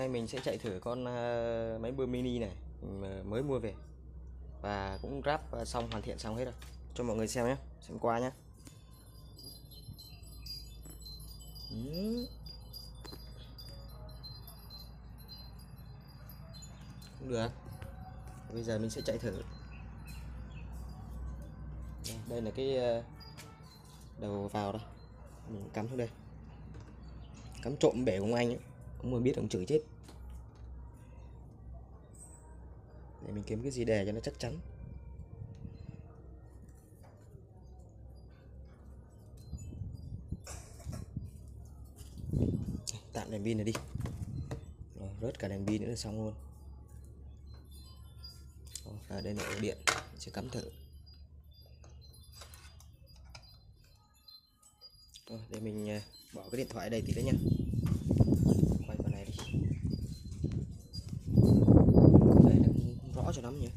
nay mình sẽ chạy thử con máy bơm mini này mình mới mua về và cũng ráp xong, hoàn thiện xong hết rồi, cho mọi người xem nhé, xem qua nhé. Cũng được. Bây giờ mình sẽ chạy thử. Đây là cái đầu vào đây, mình cắm xuống đây, cắm trộm bể của ông anh ấy, ông mà biết ông chửi chết. Để mình kiếm cái gì đè cho nó chắc chắn. Tạm đèn pin này đi. Rồi, rớt cả đèn pin nữa là xong luôn. Ở đây là ổ điện, mình sẽ cắm thử. Rồi, để mình bỏ cái điện thoại ở đây tí nữa nha. Quay vào này đi. Đây nó không rõ cho lắm nhỉ.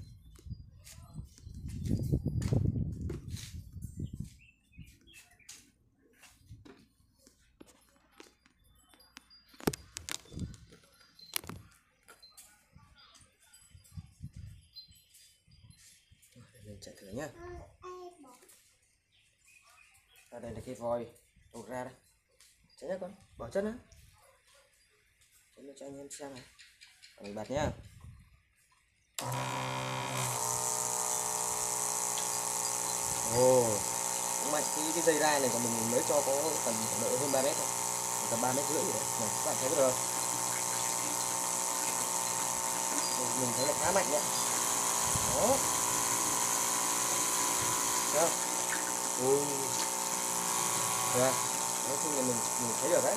Để mình chạy thử nhá. Đây là cái vòi đổ ra đây. Chạy nhá con, bỏ chân á. Chạy cho anh em xem này. Mình bật nhá. Ồ, cũng mạnh. Cái dây rai này của mình mới cho có tầm độ hơn 3 mét thôi, tầm 3,5 mét rồi đấy. Này, các bạn thấy được không? Mình thấy là khá mạnh nhé. Đó. Thấy không? Ui. Được. Nói chung là mình thấy được đấy.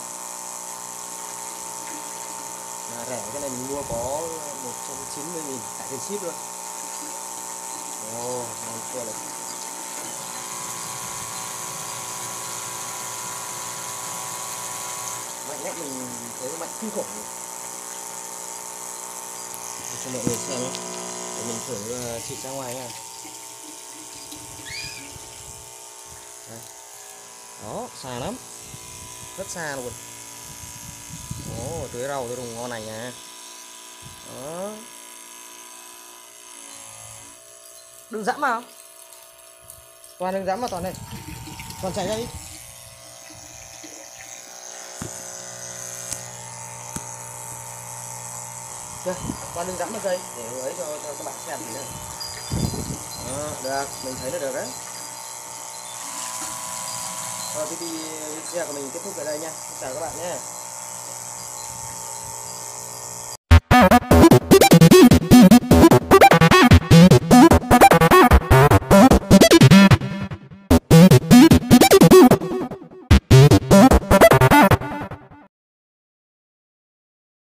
Mà rẻ, cái này mình mua có 190.000 cả tiền ship luôn. Ồ, ngon chưa này. Mạnh nhất, mình thấy mạnh kinh khủng. Để cho mọi người xem nhé. Để mình thử xịt ra ngoài nha. Đây. Đó, xa lắm, rất xa luôn. Ồ, tưới rau tưới đồng ngon này nha. Đó. Đừng dẫm vào. Toàn đừng dẫm vào Toàn này. Toàn chạy ra đi. Được, Toàn đừng dẫm vào dây để ấy cho các bạn xem gì nữa. Đó, được, mình thấy là được đấy. Rồi, video của mình kết thúc tại đây nha. Chào các bạn nhé.